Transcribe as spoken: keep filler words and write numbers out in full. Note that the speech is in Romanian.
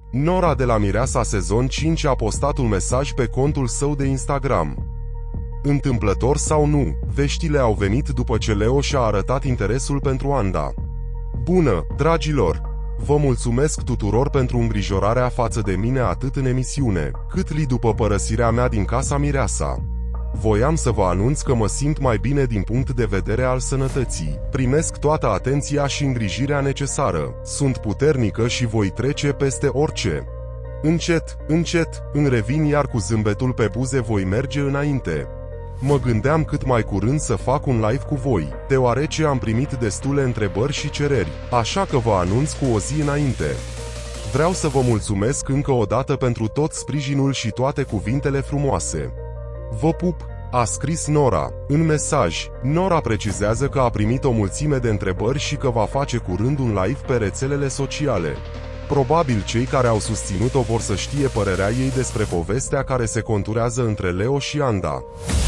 Nora de la Mireasa sezon cinci a postat un mesaj pe contul său de Instagram. Întâmplător sau nu, veștile au venit după ce Leo și-a arătat interesul pentru Anda. Bună, dragilor! Vă mulțumesc tuturor pentru îngrijorarea față de mine atât în emisiune, cât li după părăsirea mea din casa Mireasa. Voiam să vă anunț că mă simt mai bine din punct de vedere al sănătății. Primesc toată atenția și îngrijirea necesară. Sunt puternică și voi trece peste orice. Încet, încet, îmi revin iar cu zâmbetul pe buze voi merge înainte. Mă gândeam cât mai curând să fac un live cu voi, deoarece am primit destule întrebări și cereri, așa că vă anunț cu o zi înainte. Vreau să vă mulțumesc încă o dată pentru tot sprijinul și toate cuvintele frumoase. Vă pup, a scris Nora. În mesaj, Nora precizează că a primit o mulțime de întrebări și că va face curând un live pe rețelele sociale. Probabil cei care au susținut-o vor să știe părerea ei despre povestea care se conturează între Leo și Anda.